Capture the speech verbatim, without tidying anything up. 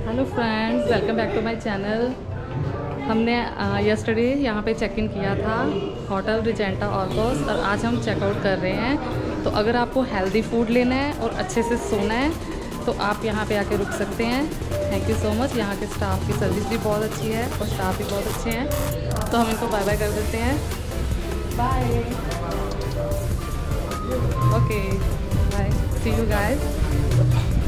Hello friends, welcome back to my channel. हमने yesterday यहाँ पे चेक इन किया था होटल रिजेंटा ऑर्कोस और आज हम चेकआउट कर रहे हैं। तो अगर आपको हेल्दी फूड लेना है और अच्छे से सोना है तो आप यहाँ पे आके रुक सकते हैं। Thank you so much. यहाँ के स्टाफ की सर्विस भी बहुत अच्छी है और स्टाफ भी बहुत अच्छे हैं। तो हम इनको बाय बाय कर देते हैं। Bye. Okay bye, see you guys.